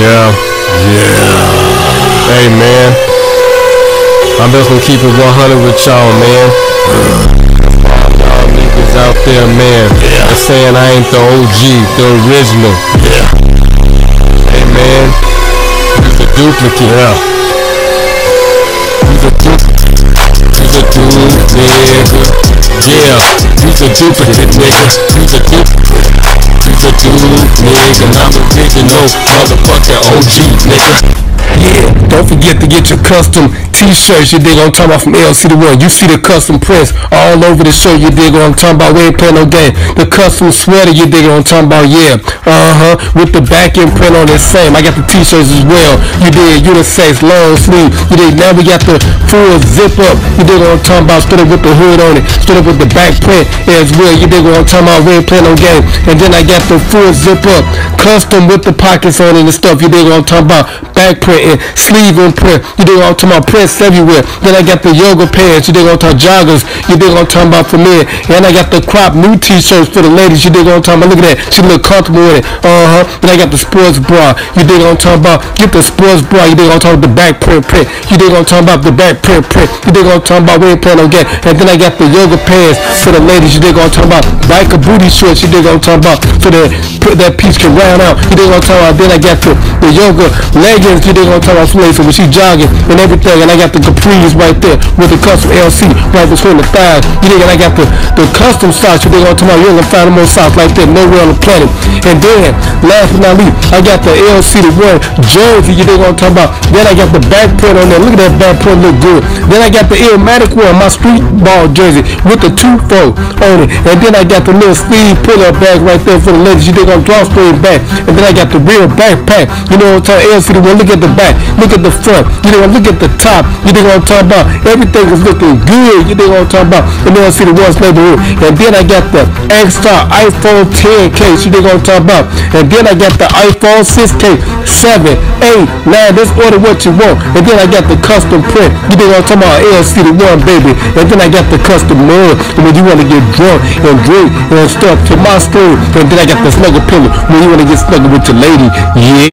Yeah. Hey, man. I'm just gonna keep it 100 with y'all, man. All y'all niggas out there, man. They're saying I ain't the OG, the original. Hey, man. He's a duplicate. He's a duplicate, nigga. Yeah. He's a duplicate, nigga. He's a duplicate. He's a dude, nigga. And I'm original, motherfucking OG, nigga. Yeah, don't forget to get your custom t-shirts, you dig what I'm talking about, from LC the One. You see the custom prints all over the shirt, you dig what I'm talking about, we ain't playing no game. The custom sweater, you dig what I'm talking about, yeah. With the back end print on the same. I got the t-shirts as well. You dig unisex, long sleeve. You dig, now we got the full zip up. You dig what I'm talking about, straight up with the hood on it, straight up with the back print as well. You dig what I'm talking about, we ain't playing no game. And then I got the full zip up, custom with the pockets on it and stuff. You dig what I'm talking about, back print and sleeve and print. You dig what I'm talking about, prints everywhere. Then I got the yoga pants. You dig what I'm talking about, joggers. You dig what I'm talking about, for men. And I got the crop new t-shirts for the ladies. You dig what I'm talking about, look at that. She look comfortable with it. Then I got the sports bra. You dig what I'm talking about, get the sports bra. You dig what I'm talking about, the back print. You dig what I'm talking about, the back print. You dig what I'm talking about, we ain't playing no game. And then I got the yoga pants for the ladies. You dig what I'm talking about, biker booty shorts. You dig what I'm talking about, so that piece can round out. You dig what I'm talking about. Then I got the yoga leggings. You dig what I'm talking about, so when she jogging and everything. And I got the capris right there with the custom LC right between the thighs. You dig, and I got the custom socks. You dig what I'm talking about, you ain't gonna find no more socks like that nowhere on the planet. And then last but not least, I got the LC the One jersey. You dig what I'm talking about. Then I got the back print on there. Look at that back print, look good. Then I got the Illmatic one, my street ball jersey with the 2-4 on it. And then I got the little sleeve pull-up bag right there for the ladies. You dig, on drawstring bag. And then I got the real backpack. You know what I'm talking about, LC the One. Look at the back, look at the front. You dig, look at the top. You dig what I'm talking about. Everything is looking good. You dig what I'm talking about. And then I see the One's neighborhood. And then I got the X-Star iPhone 10 case. You dig what I'm talking about. And then I got the iPhone 6 case, 7, 8, 9. Just order what you want. And then I got the custom print. You dig what I'm talking about, LC the One, baby. And then I got the custom mug when you want to get drunk and drink and stuff to my story. And then I got the snuggle pillow when you want to get snuggle with your lady. Yeah.